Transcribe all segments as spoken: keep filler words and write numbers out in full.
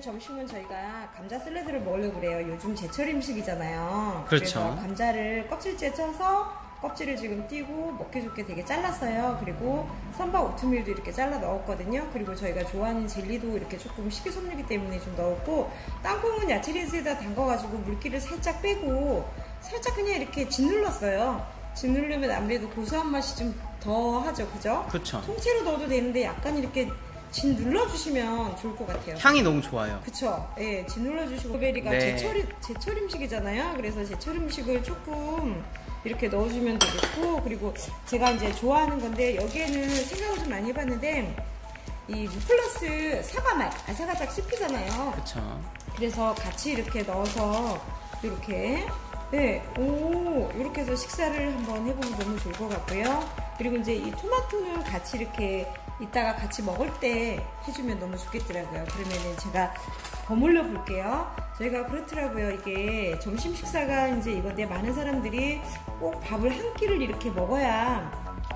점심은 저희가 감자 샐러드를 먹으려고 그래요. 요즘 제철 음식이잖아요. 그렇죠. 그래서 감자를 껍질째 쪄서 껍질을 지금 띄고 먹기 좋게 되게 잘랐어요. 그리고 선바 오트밀도 이렇게 잘라 넣었거든요. 그리고 저희가 좋아하는 젤리도 이렇게 조금 식이섬유기 때문에 좀 넣었고, 땅콩은 야채 린스에다 담가가지고 물기를 살짝 빼고 살짝 그냥 이렇게 짓눌렀어요. 짓누르면 아무래도 고소한 맛이 좀 더 하죠. 그죠? 그렇죠. 통째로 넣어도 되는데 약간 이렇게 진 눌러주시면 좋을 것 같아요. 향이 너무 좋아요. 그쵸? 예, 진 눌러주시고. 블루베리가 네. 제철, 제철 음식이잖아요. 그래서 제철 음식을 조금 이렇게 넣어주면 되겠고, 그리고 제가 이제 좋아하는 건데, 여기에는 생각을 좀 많이 해봤는데, 이 무플러스 사과맛, 아삭아삭 씹히잖아요. 그쵸. 그래서 같이 이렇게 넣어서, 이렇게, 네, 오, 이렇게 해서 식사를 한번 해보면 너무 좋을 것 같고요. 그리고 이제 이 토마토는 같이 이렇게 이따가 같이 먹을 때 해주면 너무 좋겠더라고요. 그러면은 제가 버무려 볼게요. 저희가 그렇더라고요. 이게 점심 식사가 이제 이건데, 많은 사람들이 꼭 밥을 한 끼를 이렇게 먹어야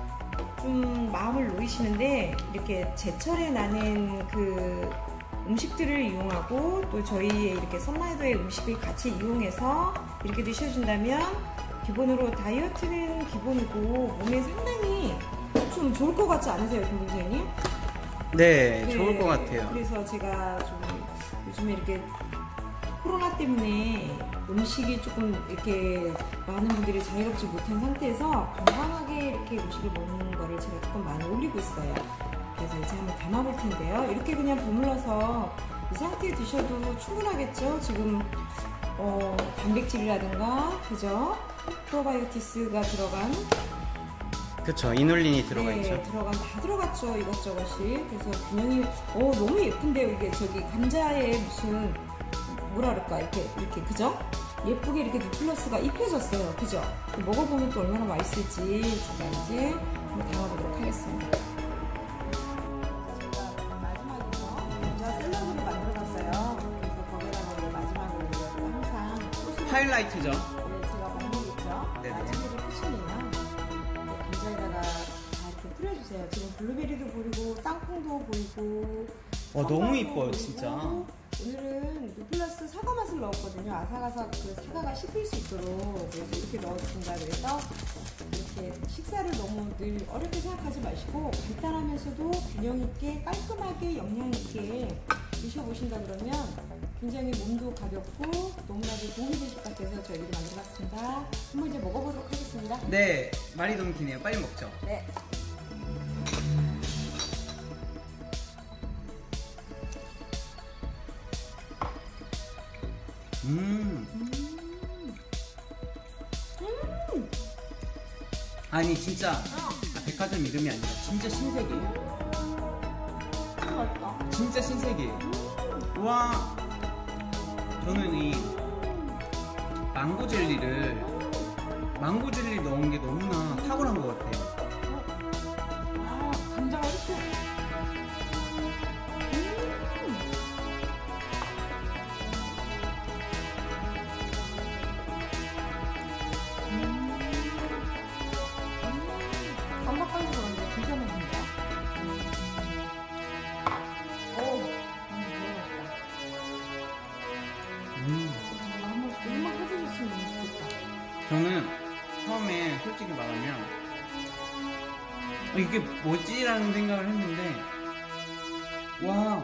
좀 마음을 놓이시는데, 이렇게 제철에 나는 그 음식들을 이용하고 또 저희의 이렇게 선마이더의 음식을 같이 이용해서 이렇게 드셔준다면, 기본으로 다이어트는 기본이고 몸에 상당히 좀 좋을 것 같지 않으세요, 김 선생님? 네, 네, 좋을 것 같아요. 그래서 제가 좀 요즘에 이렇게 코로나 때문에 음식이 조금 이렇게 많은 분들이 자유롭지 못한 상태에서 건강하게 이렇게 음식을 먹는 거를 제가 조금 많이 올리고 있어요. 그래서 이제 한번 담아볼 텐데요. 이렇게 그냥 버물러서 이 상태에 드셔도 충분하겠죠? 지금 어, 단백질이라든가, 그죠? 프로바이오티스가 들어간, 그쵸. 이눌린이 들어가 네, 있죠. 들어간, 다 들어갔죠. 이것저것이. 그래서 균형이, 어, 너무 예쁜데요. 이게 저기 감자에 무슨, 뭐라 그럴까. 이렇게, 이렇게, 그죠? 예쁘게 이렇게 뉴플러스가 입혀졌어요. 그죠? 먹어보면 또 얼마나 맛있을지 제가 이제 한번 담아보도록 하겠습니다. 제가 마지막으로 감자 샐러드를 만들어봤어요. 그래서 거기다가 우리 마지막으로 항상 하이라이트죠. 네, 제가 먹는겠죠. 네네. 라즈베리 푸신이에요. 감자에다가 다 이렇게 뿌려주세요. 지금 블루베리도 보이고 땅콩도 보이고. 와, 너무 이뻐요, 보이고. 진짜. 오늘은 뉴플러스 사과 맛을 넣었거든요. 아삭아삭 그 사과가 씹힐 수 있도록. 그래서 이렇게 넣어준다. 그래서 이렇게 식사를 너무 늘 어렵게 생각하지 마시고 간단하면서도 균형 있게 깔끔하게 영양 있게 드셔보신다 그러면 굉장히 몸도 가볍고 너무나도 도움이 되실 것 같아서 저희들이 만들어봤습니다. 한번 이제 먹어보도록 하겠습니다. 네, 말이 너무 기네요. 빨리 먹죠. 네. 음. 음. 음. 아니, 진짜. 아, 백화점 이름이 아니라 진짜 신세계예요. 음. 맛있다. 진짜 신세계예요. 음. 와. 저는 이 망고 젤리를 망고 젤리 넣은 게 너무나 탁월한 것 같아요. 아, 감자가 이렇게. 단맛까지 그런데 진짜 맛있다. 오, 음. 한번 일만 해주셨으면 너무 좋겠다. 저는 처음에 솔직히 말하면 어, 이게 뭐지? 라는 생각을 했는데, 와,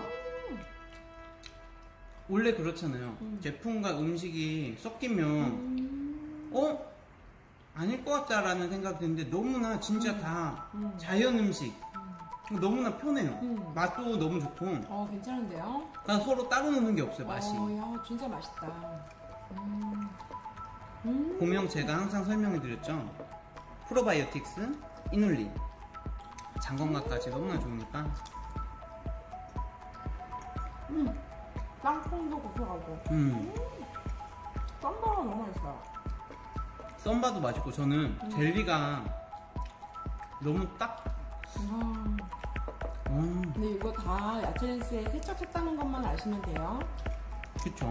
원래 그렇잖아요. 음. 제품과 음식이 섞이면 음. 어? 아닐 것 같다라는 생각이 드는데, 너무나 진짜 음. 다 음. 자연 음식. 너무나 편해요. 음. 맛도 너무 좋고. 어, 괜찮은데요? 다 서로 따로 노는 게 없어요, 맛이. 어, 야, 진짜 맛있다. 음. 음. 보면 제가 항상 설명해 드렸죠. 프로바이오틱스, 이눌린. 장건강까지 너무나 좋으니까. 음. 땅콩도 고소하고. 음. 쌈바가 너무 맛있어요. 썸바도 맛있고, 저는 음. 젤리가 너무 딱. 음. 음, 근데 이거 다 야채 린스에 세척했다는 것만 아시면 돼요. 그쵸.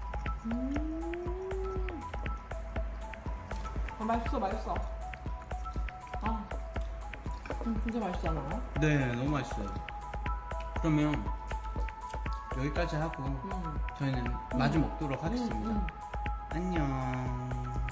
음. 아, 맛있어, 맛있어. 아, 음, 진짜 맛있잖아요. 네, 너무 맛있어요. 그러면 여기까지 하고 음. 저희는 마주 먹도록 하겠습니다. 음, 음. 안녕.